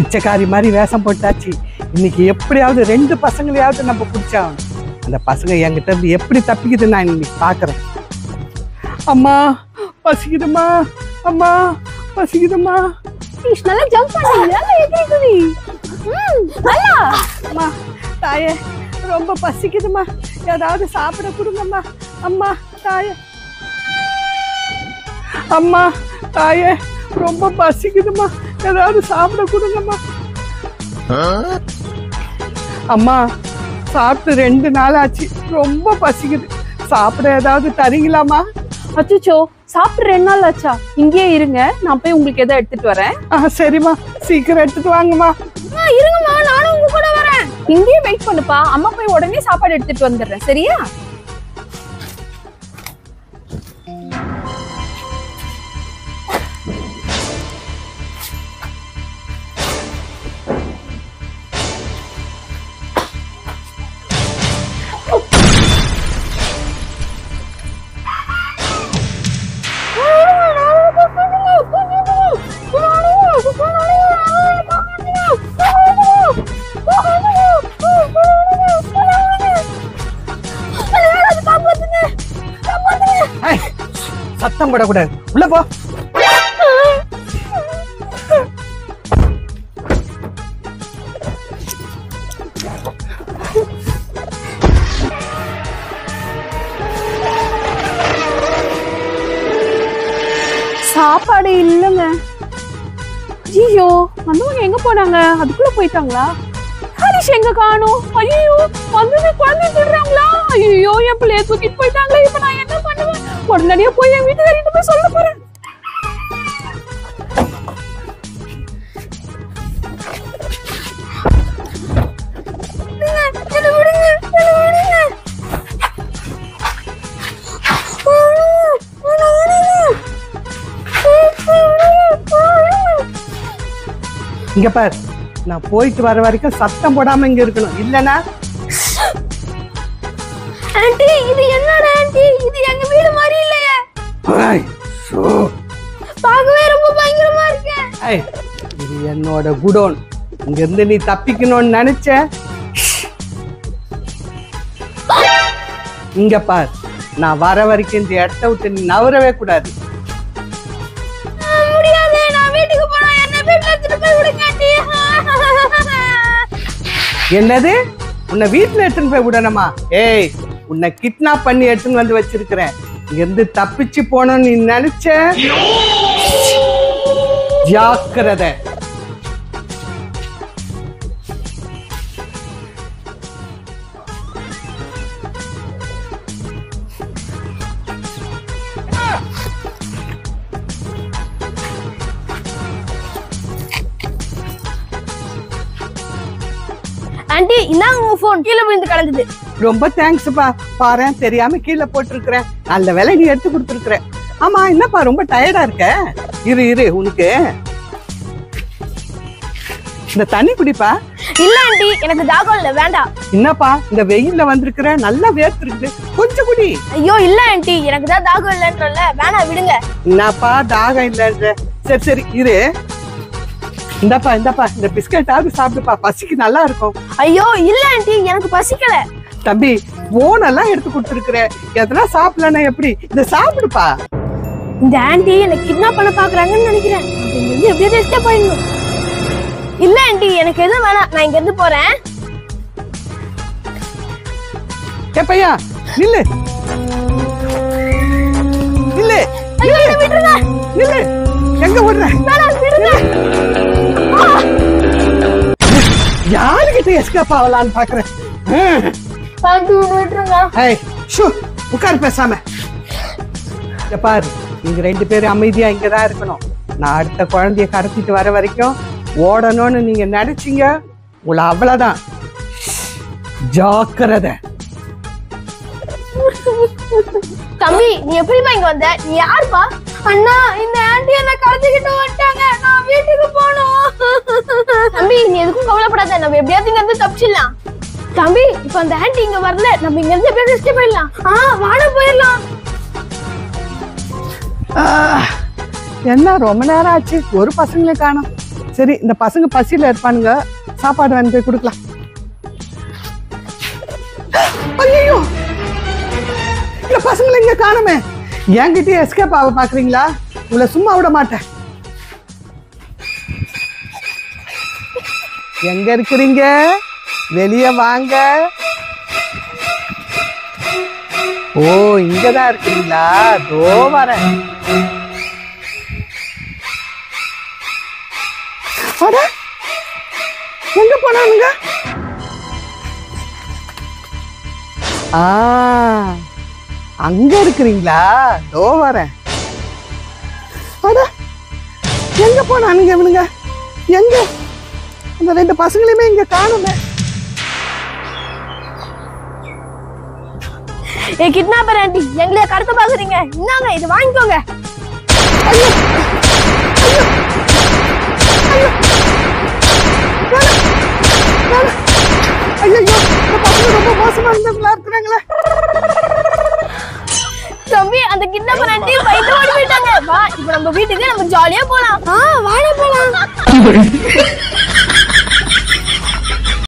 பிச்சைக்காரி மாதிரி வேஷம் போட்டாச்சு. இன்னைக்கு எப்படியாவது 2 பசங்களையாவது நம்ம பிடிச்சாகணும். அந்த பசங்க என்கிட்ட இருந்து எப்படி தப்பிக்குது நான் இன்னைக்கு பாக்குறேன். அம்மா பசிக்குதுமா, அம்மா பசிக்குதுமா. நல்லா ஜம்ப் பண்ணி அம்மா தாயே ரொம்ப பசிக்குதுமா, ஏதாவது சாப்பிட கொடுங்கம்மா. அம்மா தாயே, அம்மா தாயே ரொம்ப பசிக்குதுமா, ஏதாவது சாப்பிட கொடுங்கம்மா. அம்மா சாப்பிட்டு 2 நாள் ஆச்சு, ரொம்ப பசிக்குது, சாப்பிட ஏதாவது தரீங்களாமா? அச்சோ, சாப்பிட்டு 2 நாள் ஆச்சா? இங்கேயே இருங்க, நான் போய் உங்களுக்கு எதாவது எடுத்துட்டு வரேன். சரிம்மா, சீக்கிரம் எடுத்துட்டு வாங்கம்மா. இருங்கம்மா, நானும் உங்க கூட வரேன். இங்கேயே வெயிட் பண்ணுப்பா, அம்மா போய் உடனே சாப்பாடு எடுத்துட்டு வந்துடுறேன், சரியா? சத்தம் போடக்கூடாது, உள்ள போ. சாப்பாடு இல்லங்க. ஐயோ, வந்தவங்க எங்க போனாங்க? அதுக்குள்ள போயிட்டாங்களா? ஹரிஷ் எங்க காணோம்? ஐயோ, வந்தது குழந்தை திடுறாங்களா? ஐயோ, என் பிள்ளைய தூக்கிட்டு போயிட்டாங்களே, இப்ப நான் என்ன பண்ணுவேன்? உடனடியா போய் என் வீட்டுக்காரிட்ட போய் சொல்ல போறேன். இங்க பாரு, நான் போயிட்டு வர வரைக்கும் சத்தம் போடாம இங்க இருக்கணும், இல்லனா? ஆன்ட்டி, இது என்னடா ஆன்ட்டி? இது எங்க வீடு மாதிரி இல்லையே. பார்க்கவே ரொம்ப பயங்கரமா இருக்கு. இது என்னோட குடோன். இங்க இருந்து நீ தப்பிக்கணும்னு நினைச்ச. இங்க பார், நான் வர வரைக்கும் இந்த இடத்த விட்டு நீ நவரவே கூடாது. முடியாது, நான் வீட்டுக்கு போறேன். என்ன வீட்ல எடுத்துட்டு போய் விடுங்க ஆன்ட்டி. என்னது? உன்னை வீட்டுல எடுத்துன்னு போய் விடணுமா? ஏய், உன்னை கிட்னாப் பண்ணி எடுத்துன்னு வந்து வச்சிருக்கிறேன். இங்க இருந்து தப்பிச்சு போனோம்னு நீ நினைச்ச, ஜாக்கிரதை. ஆன்ட்டி, இந்தாங்க உங்க போன், கீழே விழுந்து கிடக்குது. ரொம்ப தேங்க்ஸ்ப்பா. பாரு, தெரியாம கீழே போட்டிருக்கிறேன். நல்ல வேலை நீ எடுத்து கொடுத்துருக்குற. ஆமா, என்னப்பா ரொம்ப டயர்டா இருக்க? இரு உனக்கு இந்த தண்ணி குடிப்பா. இல்ல ஆன்ட்டி, எனக்கு தாகம் இல்ல, வேண்டாம். என்னப்பா இந்த வெயில்ல வந்திருக்கிற, நல்லா வேர்த்திருக்கு, கொஞ்சம் குடி. ஐயோ இல்ல ஆன்ட்டி, எனக்கு தான் தாகம் இல்லன்றல, வேணாம் விடுங்க. என்னப்பா தாகம் இல்லன்ற? சரி இரு. இந்தப்பா இந்த பிஸ்கட்டாவது சாப்பிடுப்பா, பசிக்கு நல்லா இருக்கும். ஐயோ இல்ல ஆன்ட்டி, எனக்கு பசிக்கல. தம்பி, போன் எல்லாம் எடுத்து கொடுத்துருக்குற, எதனா சாப்பிடலன்னா எப்படி? இத சாப்பிடுப்பா. இந்த ஆன்ட்டி என்ன கிட்னாப் பண்ண பாக்குறாங்கன்னு நினைக்கிறேன். இங்க இருந்து எப்படியாவது எஸ்கேப் ஆயிடணும். இல்ல ஆன்ட்டி, எனக்கு எதுவும் வேணாம், நான் இங்க இருந்து போறேன். ஏ பையா, நில்லு நில்லு. ஐயோ என்ன விட்டுருங்க. நில்லு, எங்க ஓடுற? வேணாம் விடுங்க. யாருக்கிட்ட எஸ்கேப் ஆகலான்னு பாக்குறேன். ஆன்ட்டி விட்டுருங்க. ஏய் ஷூ, உட்காரு பேசாம. பாரு, நீங்க 2 பேரும் அமைதியா இங்கதான் இருக்கணும். நான் அடுத்த குழந்தைய கடத்திட்டு வர வரைக்கும் ஓடணும்னு நீங்க நினைச்சீங்க, உங்களை அவ்வளவுதான். ஜாக்கிரதை. தம்பி, நீ எப்படிப்பா இங்க வந்த? நீ யாருப்பா? அண்ணா, இந்த ஆன்ட்டி என்ன கடத்திக்கிட்டு வந்துட்டாங்க, நான் வீட்டுக்கு போகணும். தம்பி, நீ எதுக்கும் கவலைப்படாத, நம்ம எப்படியாவது இங்க இருந்து தப்பிச்சிடலாம். தம்பி, இப்ப அந்த ஆன்ட்டி இங்க வரல, நம்ம இங்க இருந்து எப்படியாவது எஸ்கேப் ஆயிடலாம். வாட போயிடலாம். என்ன ரொம்ப நேரம் ஆச்சு, ஒரு பசங்களே காணோம். சரி இந்த பசங்க பசியில இருப்பானுங்க, சாப்பாடு வாங்கி போய் கொடுக்கலாம். ஐயோ, இந்த பசங்களை இங்க காணுமே. என்கிட்ட எஸ்கேப் ஆக பாக்குறீங்களா? உங்களை சும்மா விட மாட்டேன். எங்க இருக்கிறீங்க? வெளியே வாங்க. ஓ, இங்கதான் இருக்கிறீங்களா? தோ வரேன். எங்க போனானுங்க? அங்க இருக்கிறீங்களா? தோ வரேன். எங்க போனானுங்க இவனுங்க? எங்க இந்த ரெண்டு பசங்களையுமே இங்க காணுமே. ஏ கிட்னாப்பர் ஆண்டி, எங்களை கடத்த பாக்குறீங்க? இந்தாங்க, இது வாங்கிக்கோங்க. ஐயோ, இந்த பசங்க ரொம்ப மோசமா இருந்தவங்களா இருக்கிறாங்களே. தம்பி, அந்த கிட்னாப்பர் ஆண்டி பைக்கு ஓடி போயிட்டாங்க. வா, இப்போ நம்ம வீட்டுக்கு நம்ம ஜாலியா போலாம். வாடா போலாம்.